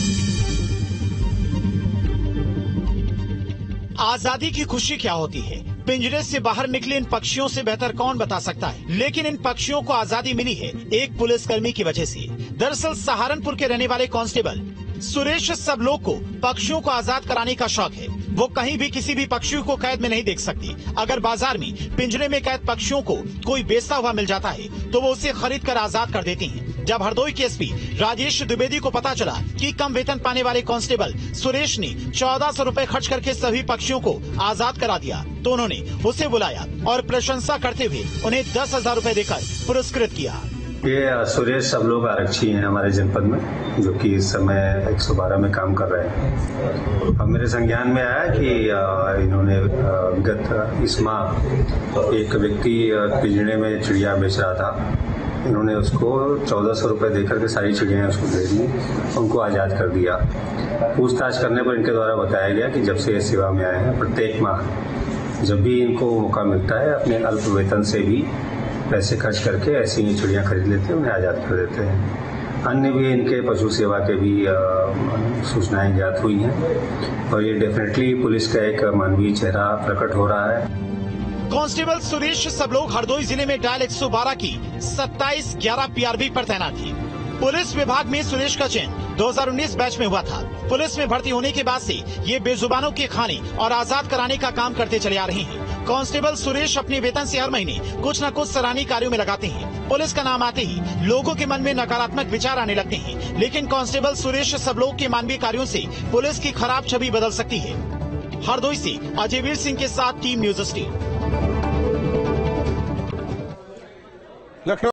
आजादी की खुशी क्या होती है? पिंजरे से बाहर निकले इन पक्षियों से बेहतर कौन बता सकता है। लेकिन इन पक्षियों को आजादी मिली है एक पुलिसकर्मी की वजह से। दरअसल सहारनपुर के रहने वाले कांस्टेबल सुरेश सबलोग को पक्षियों को आजाद कराने का शौक है। वो कहीं भी किसी भी पक्षी को कैद में नहीं देख सकती। अगर बाजार में पिंजरे में कैद पक्षियों को कोई बेचता हुआ मिल जाता है तो वो उसे खरीद कर आजाद कर देती हैं। जब हरदोई के एसपी राजेश द्विवेदी को पता चला कि कम वेतन पाने वाले कांस्टेबल सुरेश ने 1400 रुपए खर्च करके सभी पक्षियों को आजाद करा दिया तो उन्होंने उसे बुलाया और प्रशंसा करते हुए उन्हें 10,000 रुपए देकर पुरस्कृत किया। ये सुरेश सबलोग आरक्षी हैं हमारे जनपद में, जो कि इस समय 112 में काम कर रहे हैं। अब मेरे संज्ञान में आया कि इन्होंने विगत इस माह एक व्यक्ति पिंजरे में चिड़िया बेच रहा था। इन्होंने उसको 1400 रुपए देकर के सारी चिड़ियाँ उसको दे दी, उनको आज़ाद कर दिया। पूछताछ करने पर इनके द्वारा बताया गया कि जब से ये सेवा में आए हैं प्रत्येक माह जब भी इनको मौका मिलता है अपने अल्प वेतन से भी पैसे खर्च करके ऐसी ही चिड़ियाँ खरीद लेते हैं, उन्हें आज़ाद कर देते हैं। अन्य भी इनके पशु सेवा के भी सूचनाएं ज्ञात हुई हैं और ये डेफिनेटली पुलिस का एक मानवीय चेहरा प्रकट हो रहा है। कांस्टेबल सुरेश सबलोग हरदोई जिले में डायल 112 की 27/11 PRB पर तैनात थे। पुलिस विभाग में सुरेश का चयन 2019 बैच में हुआ था। पुलिस में भर्ती होने के बाद से ये बेजुबानों के खाने और आजाद कराने का काम करते चले आ रहे हैं। कांस्टेबल सुरेश अपने वेतन से हर महीने कुछ न कुछ सराहनीय कार्यों में लगाते हैं। पुलिस का नाम आते ही लोगों के मन में नकारात्मक विचार आने लगते हैं, लेकिन कांस्टेबल सुरेश सबलोग के मानवीय कार्यों से पुलिस की खराब छवि बदल सकती है। हरदोई से अजय वीर सिंह के साथ टीम न्यूज स्टील।